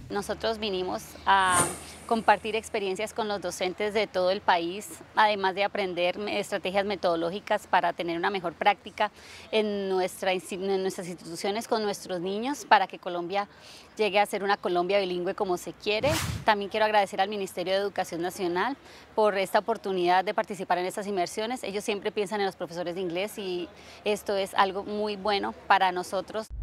Nosotros vinimos a compartir experiencias con los docentes de todo el país, además de aprender estrategias metodológicas para tener una mejor práctica en nuestras instituciones con nuestros niños, para que Colombia llegue a ser una Colombia bilingüe como se quiere. También quiero agradecer al Ministerio de Educación Nacional por esta oportunidad de participar en estas inmersiones. Ellos siempre piensan en los profesores de inglés y esto es algo muy bueno para nosotros.